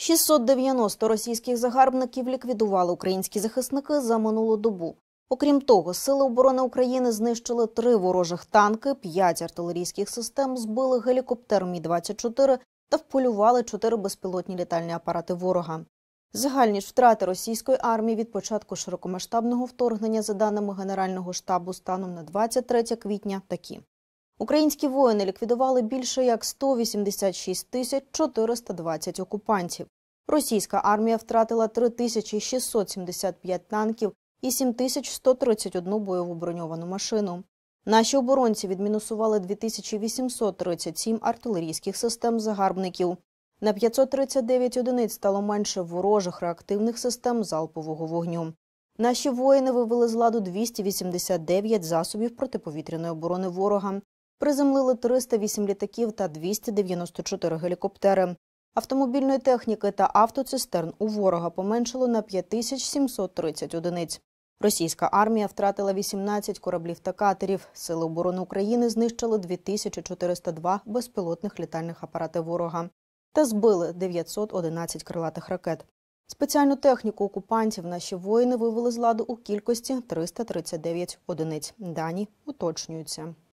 690 російських загарбників ліквідували українські захисники за минулу добу. Окрім того, Сили оборони України знищили 3 ворожих танки, 5 артилерійських систем, збили гелікоптер Мі-24 та вполювали 4 безпілотні літальні апарати ворога. Загальні ж втрати російської армії від початку широкомасштабного вторгнення, за даними Генерального штабу, станом на 23 квітня такі. Українські воїни ліквідували більше як 186 420 окупантів. Російська армія втратила 3675 танків і 7131 бойову броньовану машину. Наші оборонці відмінусували 2837 артилерійських систем загарбників. На 539 одиниць стало менше ворожих реактивних систем залпового вогню. Наші воїни вивели з ладу 289 засобів протиповітряної оборони ворога. Приземлили 308 літаків та 294 гелікоптери. Автомобільної техніки та автоцистерн у ворога поменшало на 5730 одиниць. Російська армія втратила 18 кораблів та катерів. Сили оборони України знищили 2402 безпілотних літальних апарати ворога та збили 911 крилатих ракет. Спеціальну техніку окупантів наші воїни вивели з ладу у кількості 339 одиниць. Дані уточнюються.